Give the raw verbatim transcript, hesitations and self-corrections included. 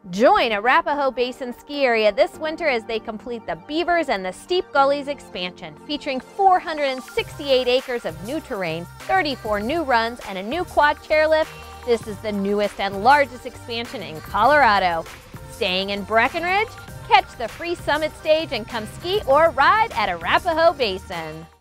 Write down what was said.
Join Arapahoe Basin ski area this winter as they complete the Beavers and the steep Gullies expansion, featuring four hundred sixty-eight acres of new terrain, thirty-four new runs, and a new quad chairlift. This is the newest and largest expansion in Colorado. Staying in Breckenridge? Catch the free summit stage and come ski or ride at Arapahoe Basin.